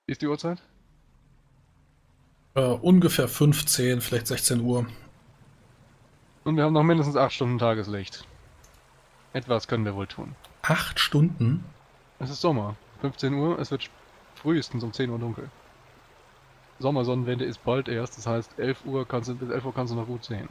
Wie ist die Uhrzeit? Ungefähr 15, vielleicht 16 Uhr. Und wir haben noch mindestens 8 Stunden Tageslicht. Etwas können wir wohl tun. 8 Stunden? Es ist Sommer. 15 Uhr, es wird frühestens um 10 Uhr dunkel. Sommersonnenwende ist bald erst, das heißt 11 Uhr bis 11 Uhr kannst du noch gut sehen.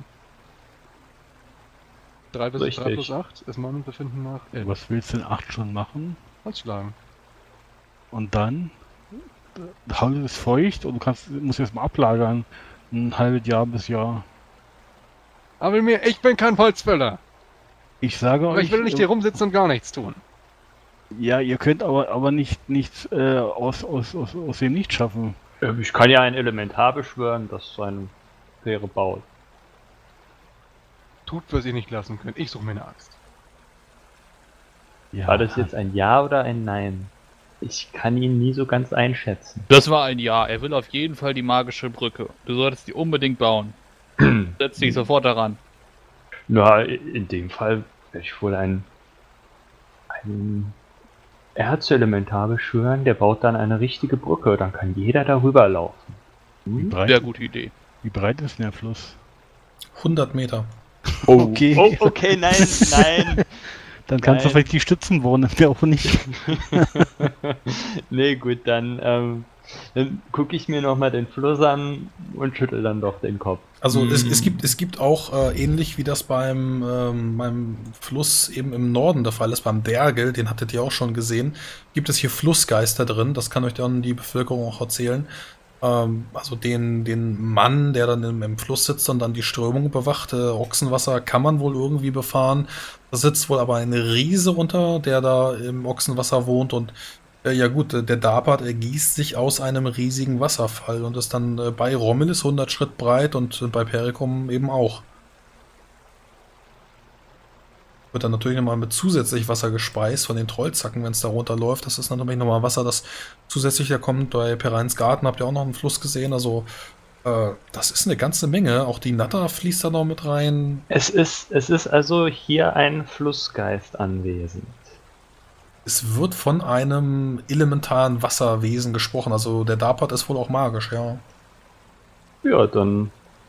3 plus Richtig. 8 ist mein Befinden nach 11. Was willst du in 8 Stunden machen? Holzschlagen. Und dann? Das Haus ist feucht und musst erst mal ablagern. Ein halbes Jahr bis Jahr. Aber ich bin kein Holzfäller. Ich sage Aber ich euch, will nicht hier rumsitzen und gar nichts tun. ja, ihr könnt aber nichts aus dem Nichts schaffen. Ich kann ja ein Elementar beschwören, das seine Fähre baut. Tut, was ihr nicht lassen könnt. Ich suche mir eine Axt. Ja, War das jetzt ein Ja oder ein Nein? Ich kann ihn nie so ganz einschätzen. Das war ein Ja. Er will auf jeden Fall die magische Brücke. Du solltest die unbedingt bauen. Setz dich sofort daran. Na, in dem Fall werde ich wohl ein Erzelementar beschwören, der baut dann eine richtige Brücke, dann kann jeder darüber laufen. wie Hm? breit, Sehr gute Idee. wie breit ist denn der Fluss? 100 Meter. Okay. Oh, okay, nein, nein. Dann kannst du Nein. vielleicht die Stützen bauen, das wäre auch nicht. Nee, gut, dann gucke ich mir nochmal den Fluss an und schüttel dann doch den Kopf. Also es gibt auch, ähnlich wie das beim Fluss eben im Norden der Fall ist, beim Dergel, den hattet ihr auch schon gesehen, gibt es hier Flussgeister drin, das kann euch dann die Bevölkerung auch erzählen. Also den Mann, der dann im Fluss sitzt und dann die Strömung bewacht. Ochsenwasser kann man wohl irgendwie befahren. Da sitzt wohl aber ein Riese unter, der da im Ochsenwasser wohnt und ja gut, der Dapart ergießt sich aus einem riesigen Wasserfall und ist dann bei Romulus 100 Schritt breit und bei Perikum eben auch. Wird dann natürlich nochmal mit zusätzlich Wasser gespeist von den Trollzacken, wenn es da runterläuft. Das ist natürlich nochmal Wasser, das zusätzlich da kommt. Bei Perrins Garten habt ihr auch noch einen Fluss gesehen. Also das ist eine ganze Menge. Auch die Natter fließt da noch mit rein. Es ist also hier ein Flussgeist anwesend. Es wird von einem elementaren Wasserwesen gesprochen. Also der Dapart ist wohl auch magisch, ja. Ja, dann,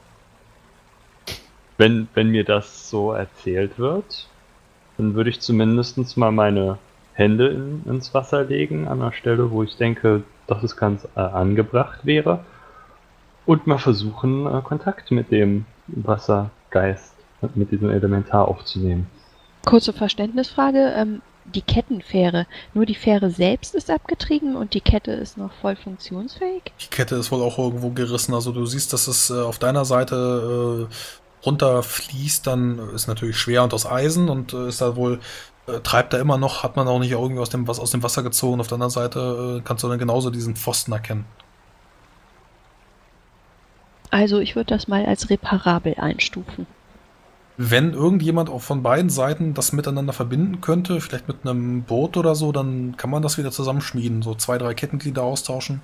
wenn mir das so erzählt wird, dann würde ich zumindest mal meine Hände ins Wasser legen, an der Stelle, wo ich denke, dass es ganz angebracht wäre. Und mal versuchen, Kontakt mit dem Wassergeist, mit diesem Elementar aufzunehmen. Kurze Verständnisfrage. Die Kettenfähre, nur die Fähre selbst ist abgetrieben und die Kette ist noch voll funktionsfähig? Die Kette ist wohl auch irgendwo gerissen. Also du siehst, dass es auf deiner Seite runterfließt, dann ist natürlich schwer und aus Eisen und ist da wohl, treibt da immer noch, hat man auch nicht irgendwie aus dem Wasser gezogen. Auf der anderen Seite kannst du dann genauso diesen Pfosten erkennen. Also ich würde das mal als reparabel einstufen. Wenn irgendjemand auch von beiden Seiten das miteinander verbinden könnte, vielleicht mit einem Boot oder so, dann kann man das wieder zusammenschmieden. So 2, 3 Kettenglieder austauschen.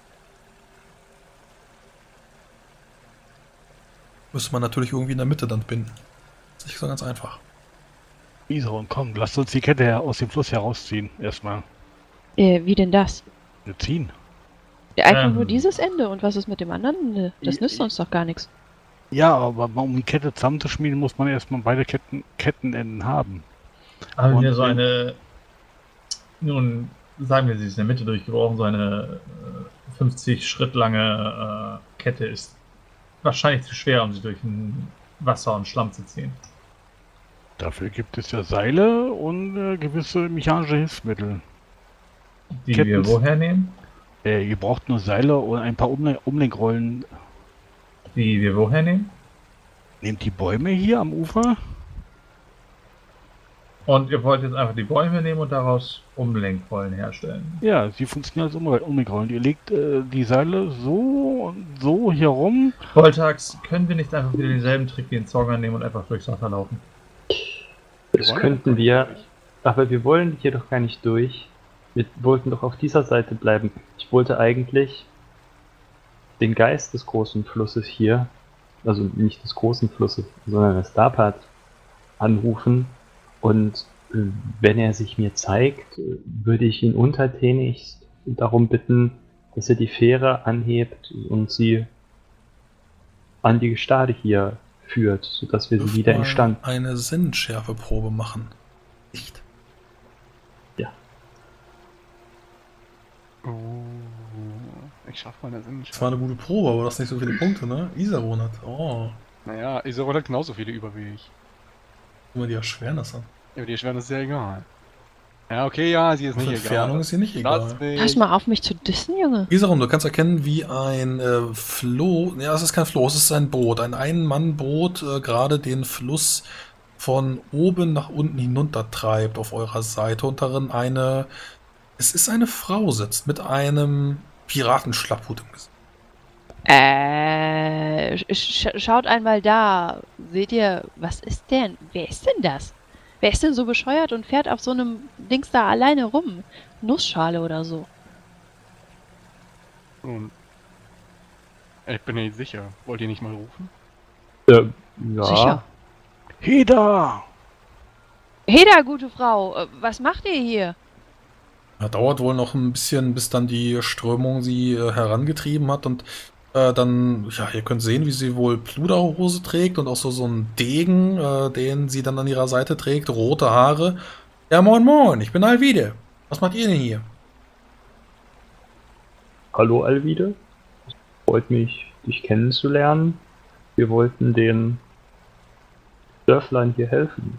Müsste man natürlich irgendwie in der Mitte dann binden. Ist nicht so ganz einfach. Ison, komm, lasst uns die Kette aus dem Fluss herausziehen. Erstmal. Wie denn das? Wir ziehen. Einfach nur dieses Ende und was ist mit dem anderen? Das nützt uns doch gar nichts. Ja, aber um die Kette zusammenzuschmieden, muss man erstmal beide Kettenenden haben. Haben Und wir so wenn- eine, nun sagen wir, sie ist in der Mitte durchgebrochen, so eine 50 Schritt lange Kette ist wahrscheinlich zu schwer, um sie durch ein Wasser und Schlamm zu ziehen. Dafür gibt es ja Seile und gewisse mechanische Hilfsmittel. Die Ketten- wir woher nehmen? Ihr braucht nur Seile und ein paar Umlenkrollen. Die wir woher nehmen? Nehmt die Bäume hier am Ufer. Und ihr wollt jetzt einfach die Bäume nehmen und daraus Umlenkrollen herstellen. Ja, sie funktionieren als Umlenkrollen. Ihr legt die Seile so und so hier rum. Voltax, können wir nicht einfach wieder denselben Trick wie in Zorga nehmen und einfach durchs Wasser laufen? Das könnten wir, aber wir wollen hier doch gar nicht durch. Wir wollten doch auf dieser Seite bleiben. Ich wollte eigentlich den Geist des großen Flusses hier, also nicht des großen Flusses, sondern des Dapart anrufen und wenn er sich mir zeigt, würde ich ihn untertänigst darum bitten, dass er die Fähre anhebt und sie an die Gestade hier führt, sodass wir sie wieder Mal instand. eine Sinnschärfeprobe machen. Nicht? Oh, ich schaff meine Das Sinnschärfe. war eine gute Probe, aber das nicht so viele Punkte, ne? Isaron hat. Oh, Naja, Iserlohn hat genauso viele über wie ich. guck mal die Erschwernis an. Ja, die Erschwernis ist ja egal. Ja, okay, ja, sie ist Auf nicht Entfernung egal. ist hier nicht Lass egal. mich. Pass mal auf, mich zu dissen, Junge. Isaron, du kannst erkennen, wie ein Floh, ja, es ist kein Floh, es ist ein Boot, ein Ein-Mann-Boot, gerade den Fluss von oben nach unten hinunter treibt auf eurer Seite und darin es ist eine Frau sitzt mit einem Piratenschlapphut im Gesicht. Schaut einmal da. Seht ihr, was ist denn? Wer ist denn das? Wer ist denn so bescheuert und fährt auf so einem Dings da alleine rum? Nussschale oder so. Und ich bin nicht sicher. Wollt ihr nicht mal rufen? Ja, Sicher. Heda! Heda, gute Frau, was macht ihr hier? Ja, dauert wohl noch ein bisschen, bis dann die Strömung sie herangetrieben hat und dann, ja, ihr könnt sehen, wie sie wohl Pluderhose trägt und auch so einen Degen, den sie dann an ihrer Seite trägt, rote Haare. Ja, moin moin, ich bin Alvide. Was macht ihr denn hier? hallo Alvide. Freut mich, dich kennenzulernen. Wir wollten den Dörflein hier helfen.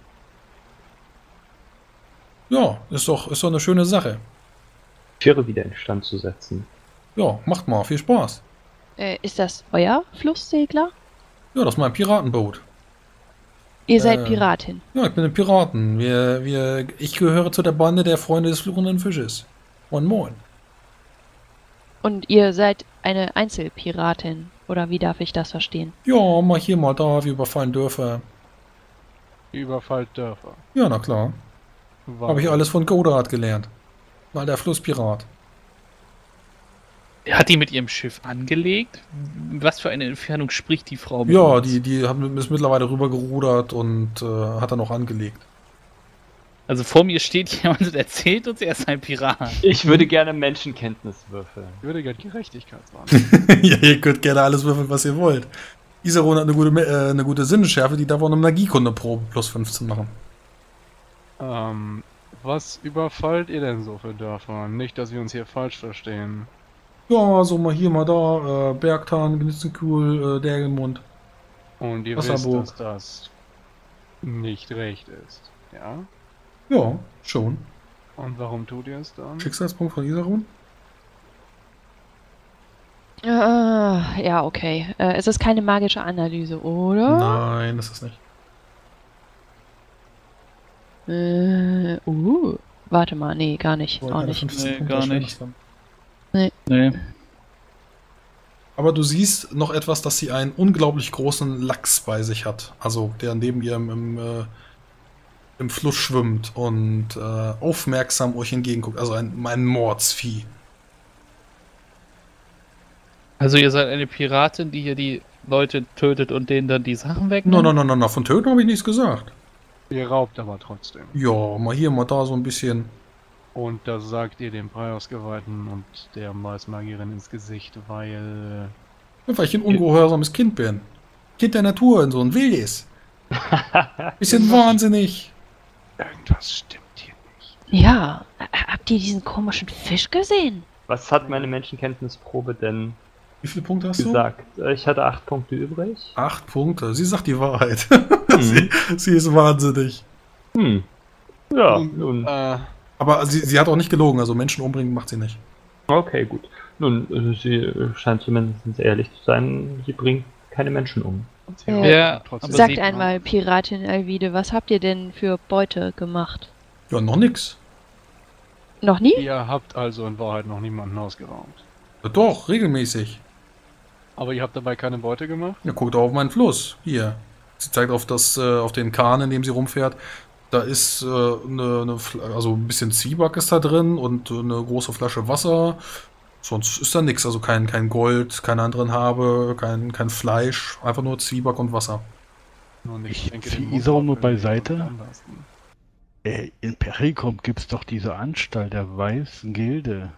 Ja, ist doch eine schöne Sache. Die Fähre wieder instand zu setzen. Ja, macht mal, viel Spaß. Ist das euer Flusssegler? Ja, das ist mein Piratenboot. Ihr seid Piratin. Ja, ich bin ein Piraten. Ich gehöre zu der Bande der Freunde des fluchenden Fisches. Moin moin. Und ihr seid eine Einzelpiratin. Oder wie darf ich das verstehen? Ja, mal hier, mal da, wir überfallen Dörfer. Überfallt Dörfer. Ja, na klar. Warum? Habe ich alles von Godard gelernt. Mal der Flusspirat. Hat die mit ihrem Schiff angelegt? Was für eine Entfernung spricht die Frau mit Ja, uns? die ist mittlerweile rübergerudert und hat dann noch angelegt. Also vor mir steht jemand und erzählt uns, er ist ein Pirat. Ich würde gerne Menschenkenntnis würfeln. Ich würde gerne Gerechtigkeitswahn. Ja, ihr könnt gerne alles würfeln, was ihr wollt. Isaron hat eine gute Sinnesschärfe, die darf auch eine Magiekunde-Probe plus 15 machen. Was überfallt ihr denn so für Dörfer? Nicht, dass wir uns hier falsch verstehen. Ja, so mal hier, mal da, Bergtan, Gnitzenkuhl, Dergelmund. Und ihr wisst, Wasserburg. dass das nicht recht ist. Ja? Ja, schon. Und warum tut ihr es dann? Schicksalspunkt von Isaron? Ja, okay. Es ist keine magische Analyse, oder? Nein, das ist nicht. Warte mal, nee, gar nicht. Wollte Auch keine nicht. 15 Nee, Punkte gar erschweren, nicht. das dann. Nee. Aber du siehst noch etwas, dass sie einen unglaublich großen Lachs bei sich hat. Also der neben ihr im Fluss schwimmt und aufmerksam euch entgegenguckt. Also ein Mordsvieh. Also ihr seid eine Piratin, die hier die Leute tötet und denen dann die Sachen wegnimmt? No, von Töten habe ich nichts gesagt. Ihr raubt aber trotzdem. Ja, mal hier, mal da so ein bisschen. Und das sagt ihr dem Preiausgeweihten und der Maismagierin ins Gesicht, weil... Weil ich ein ungehorsames Kind bin. Kind der Natur und so ein wildes. Bisschen wahnsinnig. Irgendwas stimmt hier nicht. Ja, habt ihr diesen komischen Fisch gesehen? Was hat meine Menschenkenntnisprobe denn Wie viele Punkte hast du? gesagt? Ich hatte 8 Punkte übrig. 8 Punkte. Sie sagt die Wahrheit. Mhm. sie ist wahnsinnig. Ja, nun. Aber sie hat auch nicht gelogen. Also Menschen umbringen macht sie nicht. Okay, gut. Nun, sie scheint zumindest ehrlich zu sein. Sie bringt keine Menschen um. Ja, trotzdem. aber Sagt sie- einmal, Piratin Alvide, was habt ihr denn für Beute gemacht? Ja, noch nix. Noch nie? Ihr habt also in Wahrheit noch niemanden ausgeraubt. Ja, doch, regelmäßig. Aber ihr habt dabei keine Beute gemacht? Ja, guckt auf meinen Fluss. Hier. Sie zeigt auf auf den Kahn, in dem sie rumfährt. Da ist also ein bisschen Zwieback ist da drin und eine große Flasche Wasser. Sonst ist da nichts. Also kein Gold, keine anderen Habe, kein Fleisch. Einfach nur Zwieback und Wasser. Nun, Ich denke, zieh den Isau Mund nur aufhören wir beiseite. am besten. In Perikum gibt's doch diese Anstalt der Weißen Gilde.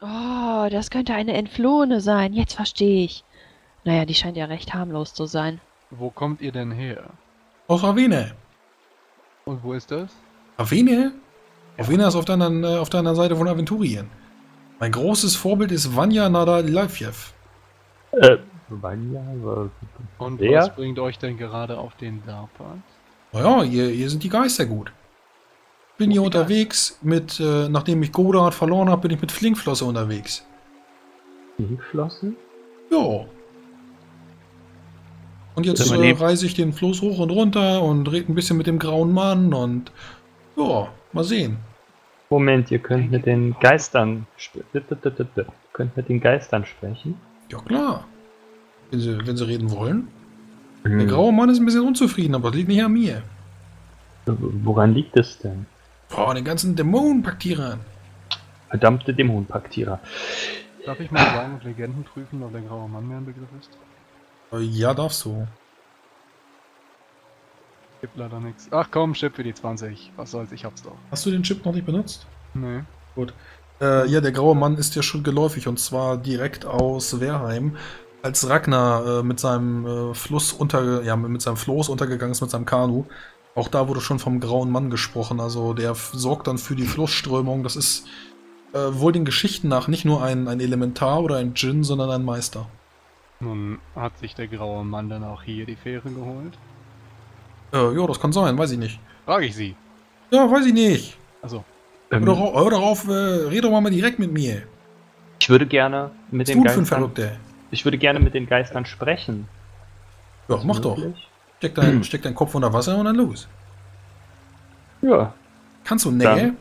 Oh, das könnte eine Entflohene sein. Jetzt verstehe ich. Naja, die scheint ja recht harmlos zu sein. Wo kommt ihr denn her? Aus Ravene. Und wo ist das? Ravene? Ravene ist auf der anderen Seite von Aventurien. Mein großes Vorbild ist Vanya Nadalavjev. Vanya, Und wer? was bringt euch denn gerade auf den Darpad? Naja, hier sind die Geister gut. Bin hier unterwegs mit, nachdem ich Godard verloren habe, bin ich mit Flinkflosse unterwegs. Flinkflosse? Ja. Und jetzt Sag mal, reise ich den Fluss hoch und runter und rede ein bisschen mit dem grauen Mann und ja, mal sehen. Moment, ihr könnt mit den Geistern sprechen. Ja klar. Wenn sie reden wollen. Der graue Mann ist ein bisschen unzufrieden, aber das liegt nicht an mir. Woran liegt es denn? Boah, den ganzen Dämonenpaktierern. Verdammte Dämonenpaktierer. Darf ich mal sagen und Legenden prüfen, ob der graue Mann mehr ein Begriff ist? Ja, darfst du. Gibt leider nichts. Ach komm, Chip für die 20. Was soll's, ich hab's doch. Hast du den Chip noch nicht benutzt? Nee. Ja, der graue Mann ist ja schon geläufig und zwar direkt aus Wehrheim. Als Ragnar mit seinem Floß untergegangen ist, mit seinem Kanu. Auch da wurde schon vom grauen Mann gesprochen. Also der sorgt dann für die Flussströmung. Das ist wohl den Geschichten nach nicht nur ein Elementar oder ein Djinn, sondern ein Meister. Nun hat sich der graue Mann dann auch hier die Fähre geholt? Ja, das kann sein, weiß ich nicht. Frage ich sie. Ja, weiß ich nicht. Also, Hör doch auf, red doch mal direkt mit mir. Ich würde gerne mit Was den tut für ein Geistern. Verrückter? Ich würde gerne mit den Geistern sprechen. Ja, mach doch. Möglich? Steck deinen Kopf unter Wasser und dann los. Ja. Kannst du Nähe?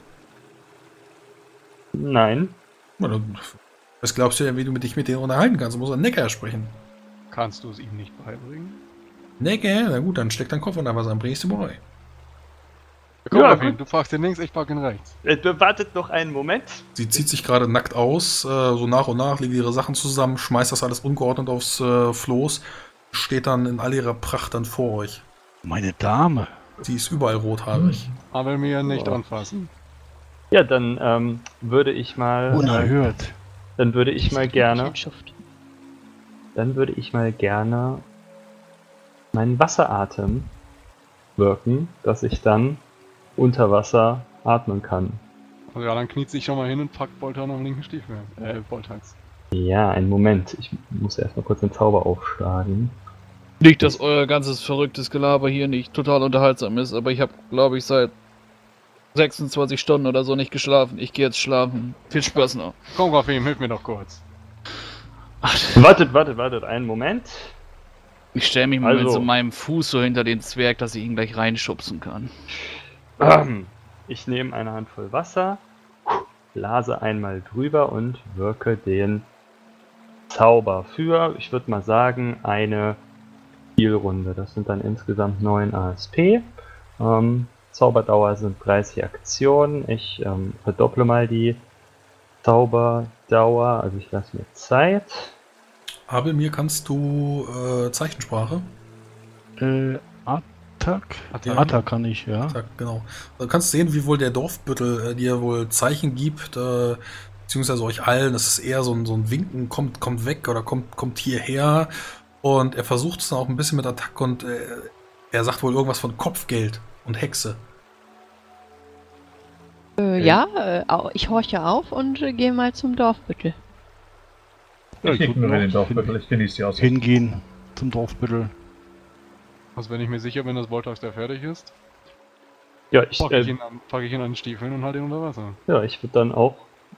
Nein. Was glaubst du denn, wie du dich mit denen unterhalten kannst? Du musst einen Neckar sprechen. kannst du es ihm nicht beibringen? Neckar? Na gut, dann steck deinen Kopf unter Wasser, dann bringst du bei. Guck Ja, auf ihn, gut. du fragst ihn links, ich frag ihn rechts. Wartet noch einen Moment. Sie zieht sich gerade nackt aus, so nach und nach legt ihre Sachen zusammen, schmeißt das alles ungeordnet aufs Floß, steht dann in all ihrer Pracht dann vor euch. Meine Dame. Sie ist überall rothaarig. Aber mir nicht Boah. anfassen. Ja, dann würde ich mal. Unerhört. Dann würde ich mal gerne. Mädchenschuft. Dann würde ich mal gerne meinen Wasseratem wirken, dass ich dann unter Wasser atmen kann. Also ja, dann kniet sich schon mal hin und packt Bolter noch den linken Stiefel. Boltax. Ja, einen Moment. Ich muss erstmal kurz den Zauber aufschlagen. Nicht, dass euer ganzes verrücktes Gelaber hier nicht total unterhaltsam ist, aber ich habe, glaube ich, seit 26 Stunden oder so nicht geschlafen. Ich gehe jetzt schlafen. Viel Spaß noch. Komm, Raffim, hilf mir doch kurz. Wartet, einen Moment. Ich stelle mich mal mit Also. so meinem Fuß so hinter den Zwerg, dass ich ihn gleich reinschubsen kann. Ich nehme eine Handvoll Wasser, blase einmal drüber und wirke den Zauber für, ich würde mal sagen, eine Spielrunde. Das sind dann insgesamt 9 ASP. Zauberdauer sind 30 Aktionen. Ich verdopple mal die Zauberdauer, also ich lasse mir Zeit. Abel, mir kannst du Zeichensprache? Attack? Ja. Attack kann ich, ja. Genau. Du kannst sehen, wie wohl der Dorfbüttel dir wohl Zeichen gibt, beziehungsweise euch allen. Das ist eher so ein Winken, kommt weg oder kommt hierher. Und er versucht es dann auch ein bisschen mit Attack und er sagt wohl irgendwas von Kopfgeld und Hexe. Ich horche auf und gehe mal zum Dorfbüttel. Ich würd ignoriere den auch Dorfbüttel, ich genieße die Aussicht. hingehen zum Dorfbüttel. Also bin ich mir sicher, wenn das Boltax der fertig ist, Ja, ich packe ich ihn an den Stiefeln und halte ihn unter Wasser. würde dann auch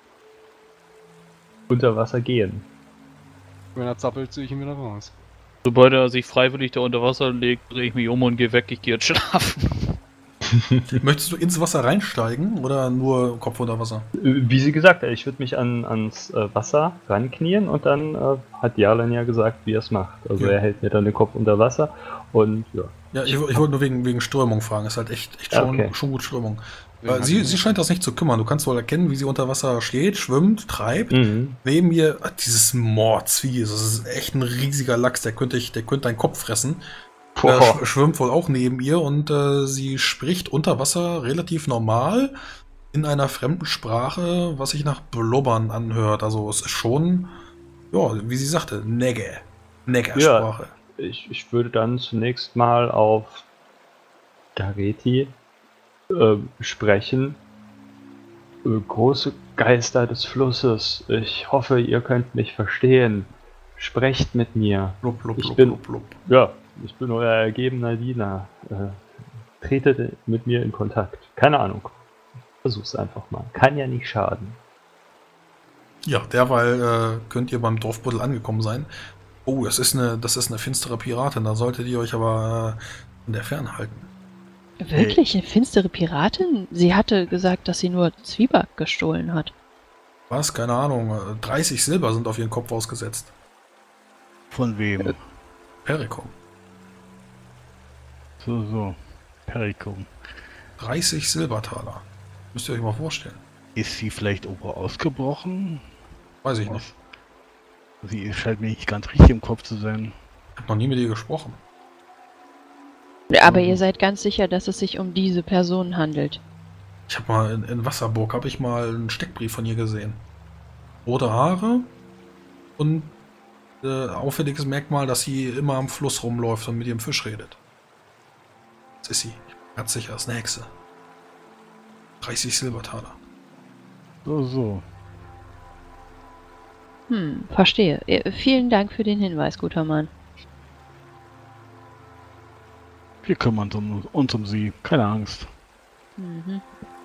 unter Wasser gehen. Wenn er zappelt, ziehe ich ihn wieder raus. Sobald er sich freiwillig da unter Wasser legt, drehe ich mich um und gehe weg. Ich gehe jetzt schlafen. Möchtest du ins Wasser reinsteigen oder nur Kopf unter Wasser? Wie sie gesagt hat, ich würde mich ans Wasser ranknien und dann hat Jarlan ja gesagt, wie er es macht. Also Ja. er hält mir dann den Kopf unter Wasser und ja. Ja, ich wollte nur wegen Strömung fragen. Ist halt echt Okay. schon gut Strömung. Deswegen hat Sie ihn- scheint das nicht zu kümmern. Du kannst wohl erkennen, wie sie unter Wasser steht, schwimmt, treibt. Mhm. Neben ihr dieses Mordsvieh. Das ist echt ein riesiger Lachs. Der könnte deinen Kopf fressen. Boah. Schwimmt wohl auch neben ihr und sie spricht unter Wasser relativ normal. in einer fremden Sprache, was sich nach Blubbern anhört. Also es ist schon, ja, wie sie sagte, Neger-Sprache. Ich würde dann zunächst mal auf Gareti sprechen. Große Geister des Flusses, ich hoffe, ihr könnt mich verstehen. Sprecht mit mir. Blub, blub, Ich blub, bin- blub, blub. Ja, ich bin euer ergebener Diener. Tretet mit mir in Kontakt. Keine Ahnung. Versuch's einfach mal. Kann ja nicht schaden. Ja, derweil könnt ihr beim Dorfbuddel angekommen sein. Oh, das ist eine finstere Piratin, da solltet ihr euch aber von der fernhalten. Wirklich eine finstere Piratin? Sie hatte gesagt, dass sie nur Zwieback gestohlen hat. Was? Keine Ahnung. 30 Silber sind auf ihren Kopf ausgesetzt. Von wem? Perikum. So. Perikum. 30 Silbertaler. Müsst ihr euch mal vorstellen. Ist sie vielleicht irgendwo ausgebrochen? Weiß ich nicht. Sie scheint mir nicht ganz richtig im Kopf zu sein. Ich habe noch nie mit ihr gesprochen. Aber ihr seid ganz sicher, dass es sich um diese Person handelt. Ich habe mal in Wasserburg habe ich mal einen Steckbrief von ihr gesehen. Rote Haare und auffälliges Merkmal, dass sie immer am Fluss rumläuft und mit ihrem Fisch redet. Das ist sie. Ich bin ganz sicher, das ist eine Hexe. 30 Silbertaler. So. Verstehe. Vielen Dank für den Hinweis, guter Mann. Wir kümmern uns um sie. Keine Angst. Mhm.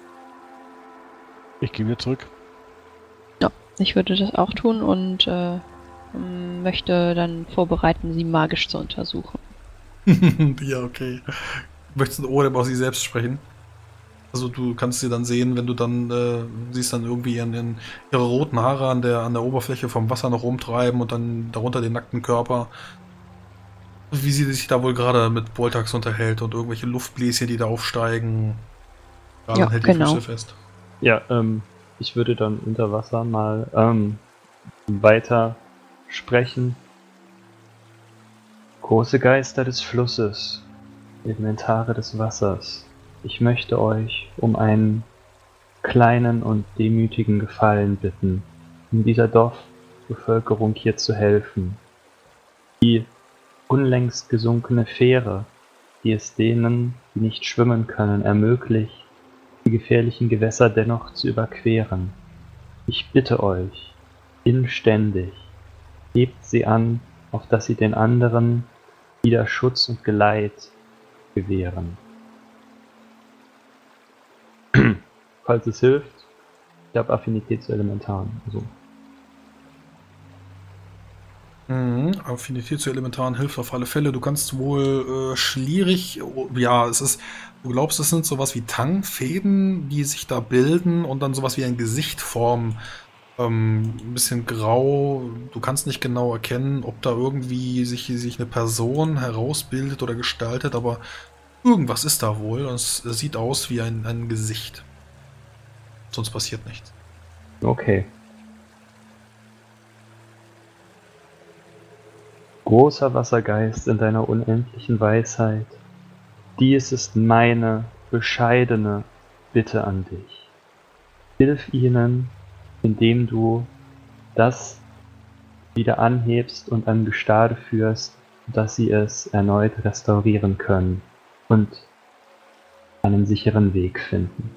Ich gehe wieder zurück. Ja, ich würde das auch tun und möchte dann vorbereiten, sie magisch zu untersuchen. Ja, okay. Möchtest du Odem aus sie selbst sprechen? Also du kannst sie dann sehen, wenn du dann siehst dann irgendwie ihre roten Haare an der Oberfläche vom Wasser noch rumtreiben und dann darunter den nackten Körper. Wie sie sich da wohl gerade mit Boltax unterhält und irgendwelche Luftbläschen, die da aufsteigen. Gerade Ja, hält die genau. Füße fest. Ja, ich würde dann unter Wasser mal weiter sprechen. Große Geister des Flusses, Elementare des Wassers, ich möchte euch um einen kleinen und demütigen Gefallen bitten, um dieser Dorfbevölkerung hier zu helfen. Die unlängst gesunkene Fähre, die es denen, die nicht schwimmen können, ermöglicht, die gefährlichen Gewässer dennoch zu überqueren. Ich bitte euch, inständig, hebt sie an, auf dass sie den anderen wieder Schutz und Geleit gewähren. Falls es hilft, ich habe Affinität zu Elementaren. Also. Affinität zu Elementaren hilft auf alle Fälle. Du kannst wohl schlierig, ja, du glaubst, es sind sowas wie Tangfäden, die sich da bilden und dann sowas wie ein Gesicht formen. Ein bisschen grau. Du kannst nicht genau erkennen, ob da irgendwie sich eine Person herausbildet oder gestaltet, aber irgendwas ist da wohl. Und es sieht aus wie ein Gesicht. Sonst passiert nichts. Okay. Großer Wassergeist in deiner unendlichen Weisheit, dies ist meine bescheidene Bitte an dich. Hilf ihnen, indem du das wieder anhebst und an Gestade führst, dass sie es erneut restaurieren können und einen sicheren Weg finden.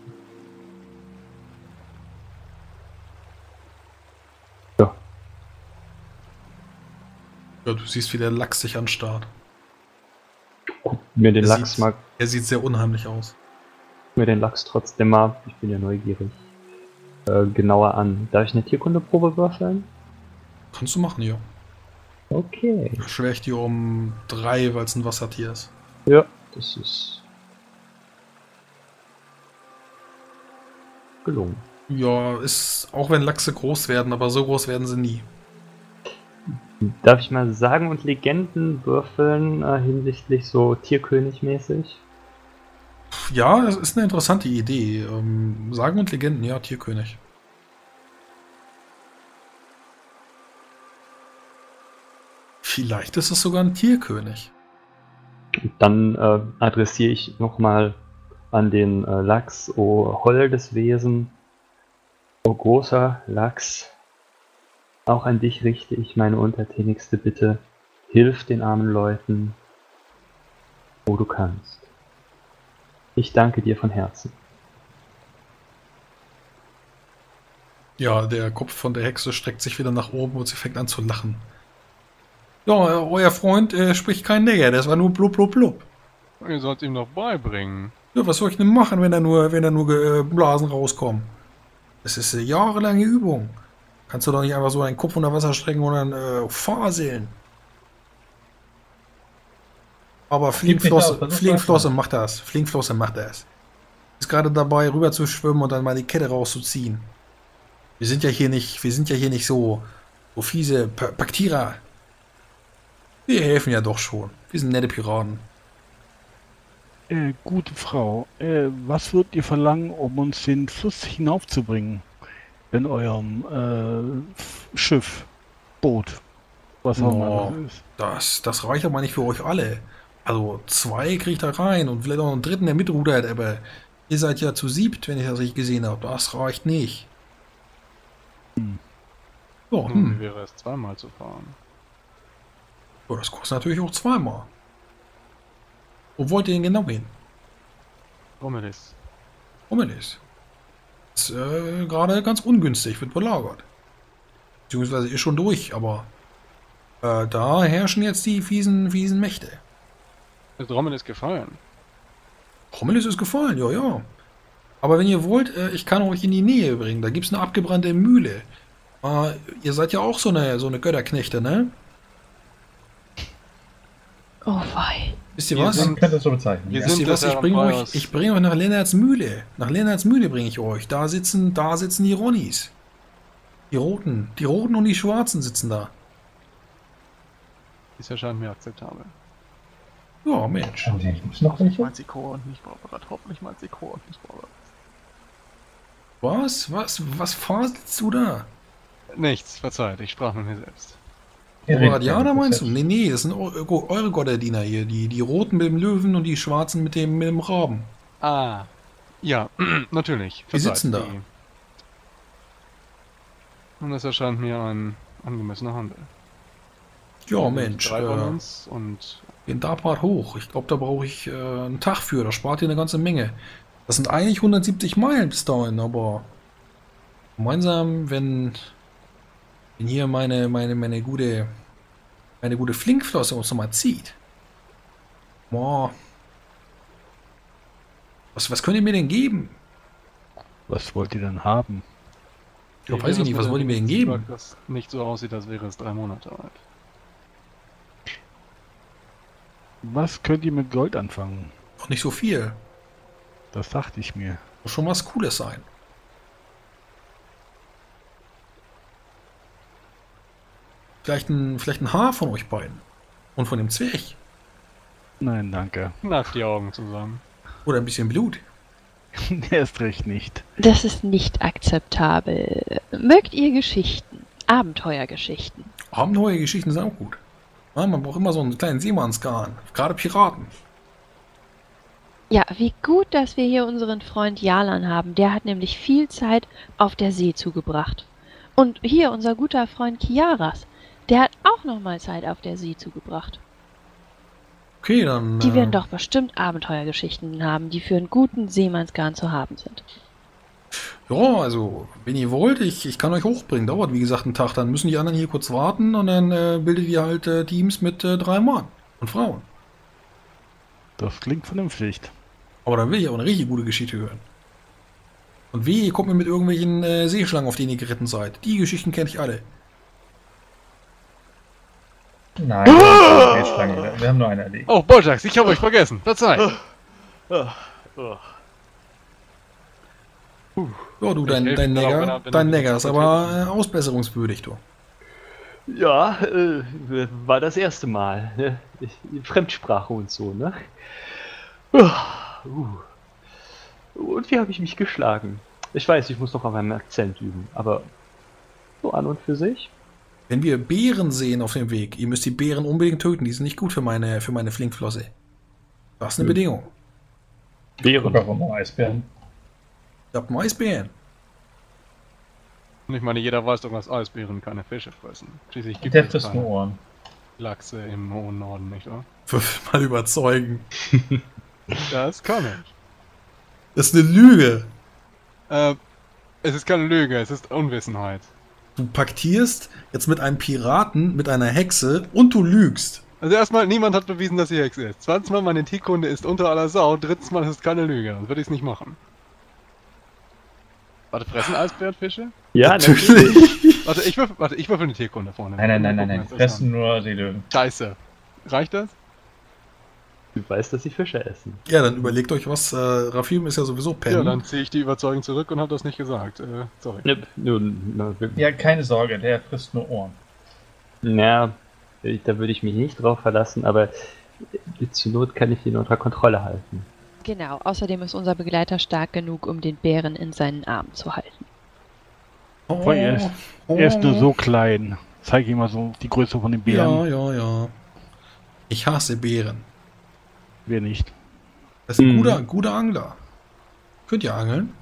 So. Ja, du siehst, wie der Lachs sich anstarrt. Mir den Er Lachs sieht- mal, Er sieht sehr unheimlich aus. mir den Lachs trotzdem mal, ich bin ja neugierig, genauer an. Darf ich eine Tierkundeprobe würfeln? Kannst du machen, ja. Okay. Schwör ich dir um 3, weil es ein Wassertier ist. Ja, das ist gelungen. Ja, ist, auch wenn Lachse groß werden, aber so groß werden sie nie. Darf ich mal Sagen und Legenden würfeln hinsichtlich so Tierkönig-mäßig? Ja, das ist eine interessante Idee. Sagen und Legenden, ja, Tierkönig. Vielleicht ist es sogar ein Tierkönig. Dann adressiere ich nochmal an den Lachs, o holdes Wesen, o großer Lachs. Auch an dich richte ich meine untertänigste Bitte. Hilf den armen Leuten, wo du kannst. Ich danke dir von Herzen. Ja, der Kopf von der Hexe streckt sich wieder nach oben und sie fängt an zu lachen. Ja, euer Freund spricht kein Neger, das war nur blub blub blub. Ihr sollt ihm doch beibringen. Ja, was soll ich denn machen, wenn da nur Blasen rauskommen? Das ist eine jahrelange Übung. Kannst du doch nicht einfach so deinen Kopf unter Wasser strecken und dann faseln. Aber Fliegenflosse macht das. Fliegenflosse macht das. Ist gerade dabei, rüber zu schwimmen und dann mal die Kette rauszuziehen. Wir sind ja hier nicht so fiese Paktierer. Wir helfen ja doch schon. Wir sind nette Piraten. Gute Frau, was würdet ihr verlangen, um uns den Fluss hinaufzubringen? In eurem Schiff, Boot, was auch immer das ist. Das reicht aber nicht für euch alle. Also 2 kriegt da rein und vielleicht auch einen 3., der mitrudert, aber ihr seid ja zu 7, wenn ich das richtig gesehen habe. Das reicht nicht. Ja, Wie wäre es, 2-mal zu fahren? Ja, das kostet natürlich auch 2-mal. Wo wollt ihr denn genau hin? Rommelis. Rommelis. Ist gerade ganz ungünstig, wird belagert. Beziehungsweise ist schon durch, aber da herrschen jetzt die fiesen Mächte. Ist Rommelis gefallen? Rommelis ist gefallen, ja, ja. Aber wenn ihr wollt, ich kann euch in die Nähe bringen. Da gibt es eine abgebrannte Mühle. Ihr seid ja auch so eine Götterknechte, ne? Oh wei. Wisst ihr Wir was? Man könnte es so bezeichnen. Wir Ja. sind- Wisst ihr was? das ja Ich bringe euch nach Lennarts Mühle. Nach Lennarts Mühle bringe ich euch. Da sitzen die Ronnies. Die Roten und die Schwarzen sitzen da. Dies erscheint mir akzeptabel. Ja, Mensch. Ist noch welche? Manticore und nicht Barbarat. Hoffentlich Manticore und nicht Barbarat. Was faselst du da? Nichts, verzeiht, ich sprach mit mir selbst. Radianer meinst du? Nee, das sind eure Gotterdiener hier. Die Roten mit dem Löwen und die Schwarzen mit dem Raben. Ah, ja, natürlich. Die sitzen da. Und das erscheint mir ein angemessener Handel. Ja, Mensch. 3 von uns und Den Dapart hoch. Ich glaube, da brauche ich einen Tag für. Da spart ihr eine ganze Menge. Das sind eigentlich 170 Meilen bis dahin, aber gemeinsam, wenn hier meine gute Flinkflosse uns nochmal zieht. Boah. Was könnt ihr mir denn geben? Was wollt ihr denn haben? Ja, weiß ich nicht, was wollt ihr mir denn geben? Das nicht so aussieht, als wäre es 3 Monate alt. Was könnt ihr mit Gold anfangen? Noch nicht so viel. Das dachte ich mir. Muss schon was Cooles sein. Vielleicht ein Haar von euch beiden. Und von dem Zwerg. Nein, danke. Nach die Augen zusammen. Oder ein bisschen Blut. Erst recht nicht. Das ist nicht akzeptabel. Mögt ihr Geschichten? Abenteuergeschichten? Abenteuergeschichten sind auch gut. Ja, man braucht immer so einen kleinen Seemannsgarn. Gerade Piraten. Ja, wie gut, dass wir hier unseren Freund Jalan haben. Der hat nämlich viel Zeit auf der See zugebracht. Und hier unser guter Freund Kiaras. Der hat auch nochmal Zeit auf der See zugebracht. Okay, dann... Die werden doch bestimmt Abenteuergeschichten haben, die für einen guten Seemannsgarn zu haben sind. Ja, also, wenn ihr wollt, ich kann euch hochbringen. Dauert, wie gesagt, einen Tag. Dann müssen die anderen hier kurz warten und dann bildet ihr halt Teams mit 3 Mann und Frauen. Das klingt vernünftig. Aber dann will ich auch eine richtig gute Geschichte hören. Und wie, ihr kommt mir mit irgendwelchen Seeschlangen, auf denen ihr geritten seid. Die Geschichten kenne ich alle. Nein, wir haben keine Schlange. Wir haben nur eine erlegt. Oh, Bojax, ich habe euch vergessen. Verzeiht. Ja, du, Ich helfe dein mir auch, Neger, wenn er dein wieder Neger ist zurückgetreten aber ausbesserungswürdig, du. Ja, war das erste Mal. Ne? Fremdsprache und so, ne? Und wie habe ich mich geschlagen? Ich weiß, ich muss noch auf meinem Akzent üben, aber so an und für sich. Wenn wir Bären sehen auf dem Weg, ihr müsst die Bären unbedingt töten, die sind nicht gut für meine Flinkflosse. Das ist eine Bedingung. Bären. Warum Eisbären? Ich hab einen Eisbären. Und ich meine, jeder weiß doch, dass Eisbären keine Fische fressen. Schließlich gibt Der es frisst nur keine Ohren. Lachse im hohen Norden, nicht wahr? Mal überzeugen. Das kann ich. Das ist eine Lüge. Es ist keine Lüge, es ist Unwissenheit. Du paktierst jetzt mit einem Piraten, mit einer Hexe und du lügst. Also erstmal, niemand hat bewiesen, dass sie Hexe ist. Zweitens mal, meine Tierkunde ist unter aller Sau. Drittens mal, es ist keine Lüge. Sonst würde ich es nicht machen. Warte, fressen Eisbären Fische? Ja, Natürlich. Warte, ich würfel eine Tierkunde vorne. Nein. Die fressen nur Seelöwen. Scheiße. Reicht das? Du weißt, dass sie Fische essen. Ja, dann überlegt euch was. Rafim ist ja sowieso Ja, pennen. dann ziehe ich die Überzeugung zurück und habe das nicht gesagt. Sorry. Ja, keine Sorge, der frisst nur Ohren. Ja, da würde ich mich nicht drauf verlassen, aber zur Not kann ich ihn unter Kontrolle halten. Genau, außerdem ist unser Begleiter stark genug, um den Bären in seinen Armen zu halten. Boah, er ist nur so klein. Zeig ihm mal so die Größe von den Bären. Ja. Ich hasse Bären. Wer nicht? Das ist ein guter Angler. Könnt ihr angeln?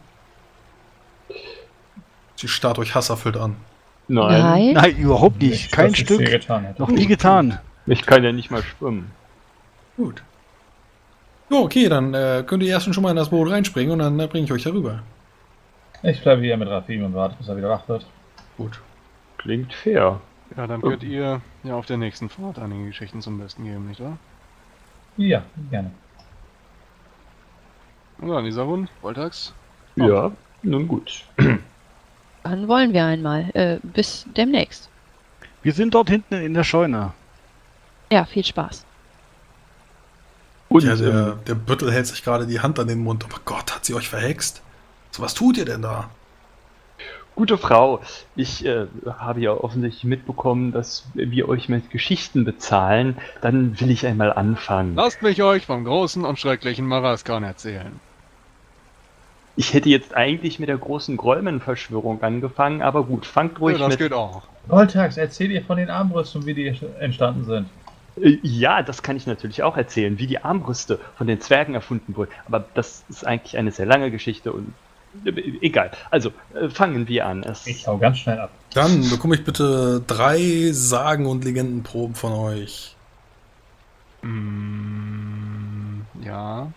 Sie starrt euch hasserfüllt an. Nein. Nein, überhaupt nicht. Kein was ich Stück. hier getan hätte. Noch nie getan. Ich kann ja nicht mal schwimmen. Gut. Jo, okay, dann könnt ihr erst schon mal in das Boot reinspringen und dann bringe ich euch darüber. Ich bleibe hier mit Rafim und warte, bis er wieder wach wird. Gut. Klingt fair. Ja, dann könnt ihr ja auf der nächsten Fahrt einige Geschichten zum Besten geben, nicht wahr? Ja, gerne. Und dann, Isarun, Voltax. Ja, nun gut. Dann wollen wir einmal. Bis demnächst. Wir sind dort hinten in der Scheune. Ja, viel Spaß. Und Ja, der Büttel hält sich gerade die Hand an den Mund. Oh Gott, hat sie euch verhext? So, was tut ihr denn da? gute Frau, ich habe ja offensichtlich mitbekommen, dass wir euch mit Geschichten bezahlen. Dann will ich einmal anfangen. Lasst mich euch vom großen und schrecklichen Maraskan erzählen. Ich hätte jetzt eigentlich mit der großen Grolmen-Verschwörung angefangen, aber gut, fangt ruhig Ja, das mit... geht auch. Voltax, erzähl dir von den Armbrüsten, wie die entstanden sind. Ja, das kann ich natürlich auch erzählen, wie die Armbrüste von den Zwergen erfunden wurden. Aber das ist eigentlich eine sehr lange Geschichte und egal. Also, fangen wir an. Ich hau ganz schnell ab. Dann bekomme ich bitte 3 Sagen- und Legendenproben von euch. Ja.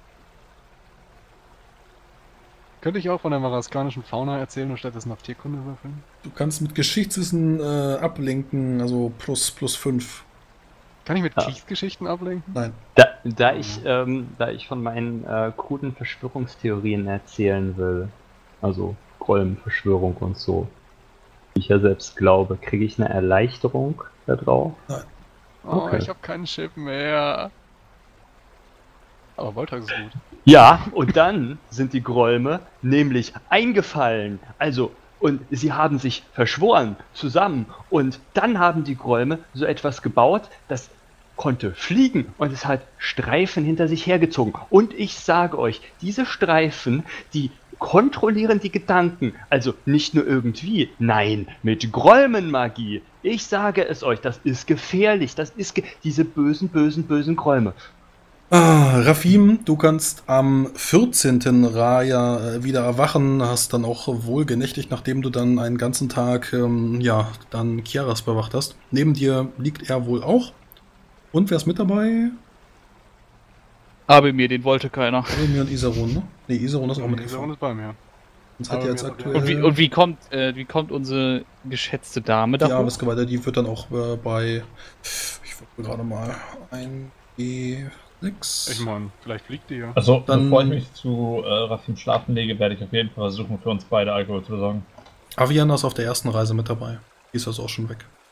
Könnte ich auch von der maraskanischen Fauna erzählen und stattdessen auf Tierkunde würfeln? Du kannst mit Geschichtswissen ablenken, also plus 5. Kann ich mit Kriegsgeschichten ablenken? Nein. Da ich von meinen kruden Verschwörungstheorien erzählen will, also Grollenverschwörung und so, die ich ja selbst glaube, kriege ich eine Erleichterung da drauf? Nein. Oh, Okay. ich habe keinen Chip mehr. Aber Voltax ist gut. Ja, und dann sind die Grolme nämlich eingefallen. Also, und sie haben sich verschworen zusammen. Und dann haben die Grolme so etwas gebaut, das konnte fliegen und es hat Streifen hinter sich hergezogen. Und ich sage euch, diese Streifen, die kontrollieren die Gedanken. Also nicht nur irgendwie, nein, mit Grolmenmagie. Ich sage es euch, das ist gefährlich. Das ist diese bösen, bösen, bösen Grolme. Rafim, du kannst am 14. Raja wieder erwachen, hast dann auch wohl genächtigt, nachdem du dann einen ganzen Tag, dann Kiaras bewacht hast. Neben dir liegt er wohl auch. Und wer ist mit dabei? Aber mir, den wollte keiner. Mir und Isarun, ne? Ne, Isarun ist auch mit Isarun ist bei mir. Das hat Aber jetzt mir- aktuell... Und wie kommt unsere geschätzte Dame da? Die Arbeitsgeweihte, die wird dann auch bei... Ich wollte gerade mal ein G6... Ich meine, vielleicht fliegt die ja. Also, Dann- bevor ich mich zu Rafim schlafen lege, werde ich auf jeden Fall versuchen, für uns beide Alkohol zu besorgen. Aviana ist auf der ersten Reise mit dabei. Die ist also auch schon weg.